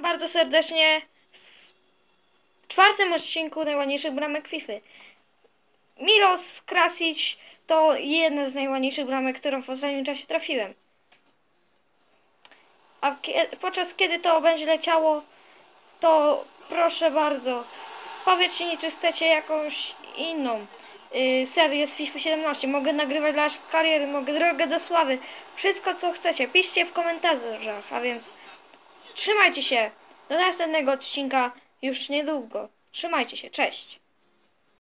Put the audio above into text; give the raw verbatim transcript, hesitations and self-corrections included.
bardzo serdecznie w czwartym odcinku najładniejszych bramek FIFA. Milos Krasic to jedna z najładniejszych bramek, którą w ostatnim czasie trafiłem. A podczas kiedy to będzie leciało, to proszę bardzo, powiedzcie mi, czy chcecie jakąś inną yy, serię z FIFA siedemnaście. Mogę nagrywać dla kariery, mogę drogę do sławy. Wszystko co chcecie, piszcie w komentarzach, a więc trzymajcie się. Do następnego odcinka już niedługo. Trzymajcie się, cześć.